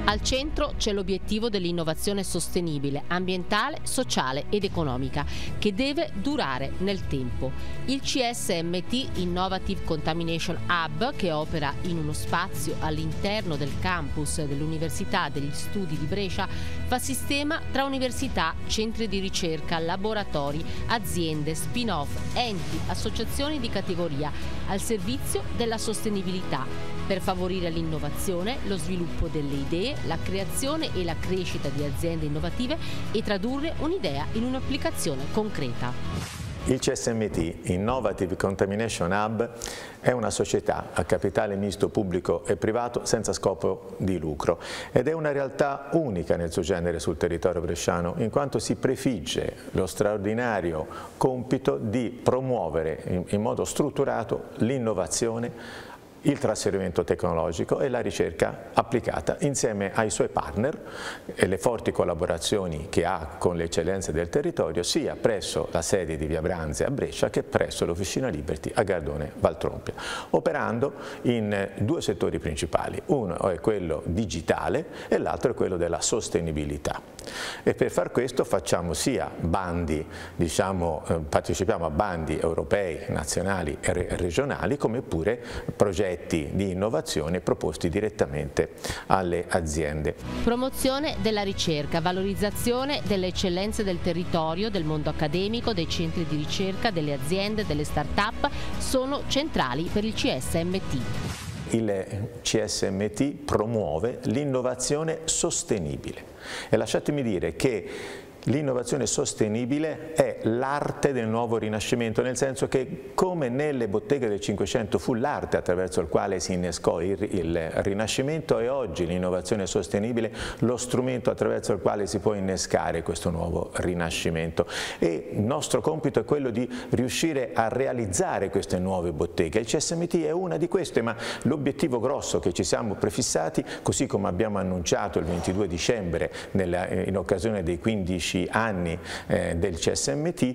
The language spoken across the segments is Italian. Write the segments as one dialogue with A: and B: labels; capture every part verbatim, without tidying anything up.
A: Al centro c'è l'obiettivo dell'innovazione sostenibile, ambientale, sociale ed economica, che deve durare nel tempo. Il C S M T, Innovative Contamination Hub, che opera in uno spazio all'interno del campus dell'Università degli Studi di Brescia, fa sistema tra università, centri di ricerca, laboratori, aziende, spin-off, enti, associazioni di categoria, al servizio della sostenibilità, per favorire l'innovazione, lo sviluppo delle idee, la creazione e la crescita di aziende innovative e tradurre un'idea in un'applicazione concreta.
B: Il C S M T, Innovative Contamination Hub, è una società a capitale misto pubblico e privato senza scopo di lucro ed è una realtà unica nel suo genere sul territorio bresciano, in quanto si prefigge lo straordinario compito di promuovere in, in modo strutturato l'innovazione, il trasferimento tecnologico e la ricerca applicata insieme ai suoi partner e le forti collaborazioni che ha con le eccellenze del territorio sia presso la sede di Via Branze a Brescia che presso l'Officina Liberty a Gardone Valtrompia, operando in due settori principali. Uno è quello digitale e l'altro è quello della sostenibilità. E per far questo facciamo sia bandi, diciamo, eh, partecipiamo a bandi europei, nazionali e re regionali, come pure progetti di innovazione proposti direttamente alle aziende.
A: Promozione della ricerca, valorizzazione delle eccellenze del territorio, del mondo accademico, dei centri di ricerca, delle aziende, delle start-up sono centrali per il C S M T.
B: Il C S M T promuove l'innovazione sostenibile e lasciatemi dire che l'innovazione sostenibile è l'arte del nuovo rinascimento, nel senso che come nelle botteghe del Cinquecento fu l'arte attraverso il quale si innescò il, il Rinascimento, e oggi l'innovazione sostenibile lo strumento attraverso il quale si può innescare questo nuovo rinascimento. E il nostro compito è quello di riuscire a realizzare queste nuove botteghe. Il C S M T è una di queste, ma l'obiettivo grosso che ci siamo prefissati, così come abbiamo annunciato il ventidue dicembre nella, in occasione dei quindici anni eh, del C S M T,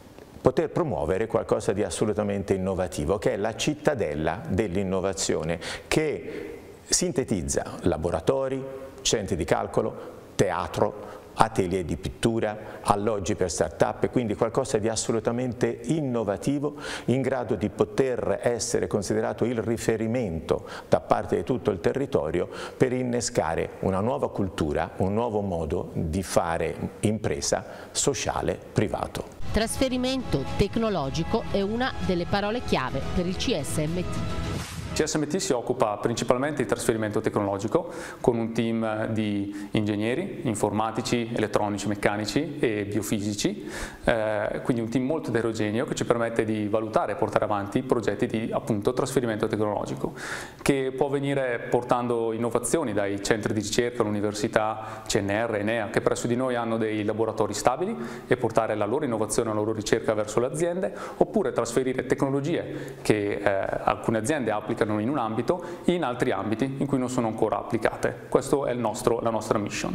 B: poter promuovere qualcosa di assolutamente innovativo, che è la cittadella dell'innovazione, che sintetizza laboratori, centri di calcolo, teatro, atelier di pittura, alloggi per start-up, e quindi qualcosa di assolutamente innovativo, in grado di poter essere considerato il riferimento da parte di tutto il territorio per innescare una nuova cultura, un nuovo modo di fare impresa sociale privato.
A: Trasferimento tecnologico è una delle parole chiave per il C S M T.
C: C S M T si occupa principalmente di trasferimento tecnologico con un team di ingegneri, informatici, elettronici, meccanici e biofisici, eh, quindi un team molto eterogeneo che ci permette di valutare e portare avanti progetti di appunto trasferimento tecnologico, che può avvenire portando innovazioni dai centri di ricerca, l'università, C N R, Enea, che presso di noi hanno dei laboratori stabili, e portare la loro innovazione, la loro ricerca verso le aziende, oppure trasferire tecnologie che eh, alcune aziende applicano in un ambito in altri ambiti in cui non sono ancora applicate. Questo è il nostro, la nostra mission.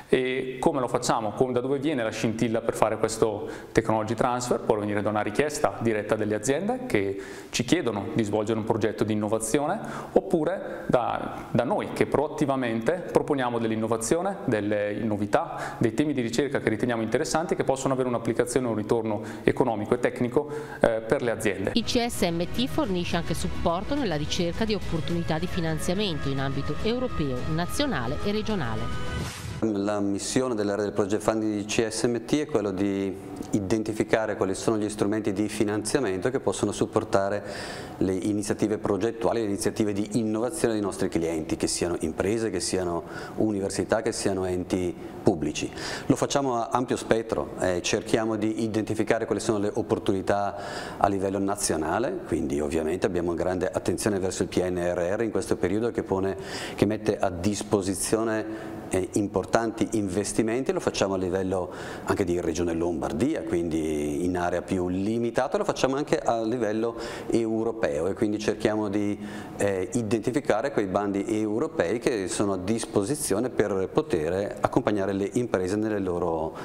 C: E come lo facciamo? Come, da dove viene la scintilla per fare questo technology transfer? Può venire da una richiesta diretta delle aziende che ci chiedono di svolgere un progetto di innovazione, oppure da, da noi che proattivamente proponiamo dell'innovazione, delle novità, dei temi di ricerca che riteniamo interessanti, che possono avere un'applicazione e un ritorno economico e tecnico eh, per le aziende.
A: Il C S M T fornisce anche supporto nella ricerca di opportunità di finanziamento in ambito europeo, nazionale e regionale.
D: La missione dell'area del Project Fund di C S M T è quello di identificare quali sono gli strumenti di finanziamento che possono supportare le iniziative progettuali, le iniziative di innovazione dei nostri clienti, che siano imprese, che siano università, che siano enti pubblici. Lo facciamo a ampio spettro, eh, cerchiamo di identificare quali sono le opportunità a livello nazionale, quindi ovviamente abbiamo grande attenzione verso il P N R R in questo periodo, che, pone, che mette a disposizione Eh, importanti investimenti. Lo facciamo a livello anche di Regione Lombardia, quindi in area più limitata, lo facciamo anche a livello europeo, e quindi cerchiamo di eh, identificare quei bandi europei che sono a disposizione per poter accompagnare le imprese nelle loro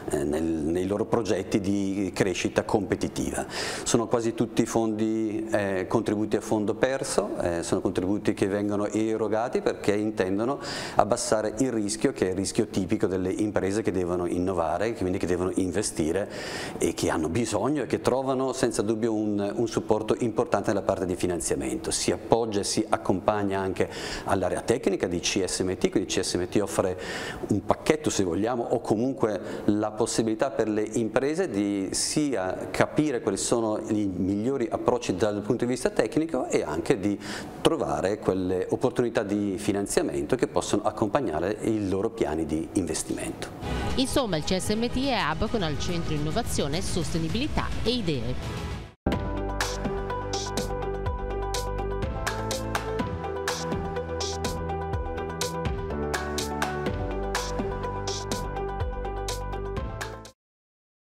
D: eh, nel, nei loro progetti di crescita competitiva. Sono quasi tutti fondi eh, contributi a fondo perso, eh, sono contributi che vengono erogati perché intendono abbassare il rischio, che è il rischio tipico delle imprese che devono innovare, quindi che devono investire e che hanno bisogno e che trovano senza dubbio un, un supporto importante nella parte di finanziamento. Si appoggia e si accompagna anche all'area tecnica di C S M T, quindi C S M T offre un pacchetto, se vogliamo, o comunque la possibilità per le imprese di sia capire quali sono i migliori approcci dal punto di vista tecnico e anche di trovare quelle opportunità di finanziamento che possono accompagnare i loro piani di investimento.
A: Insomma, il C S M T è hub con al centro innovazione, sostenibilità e idee.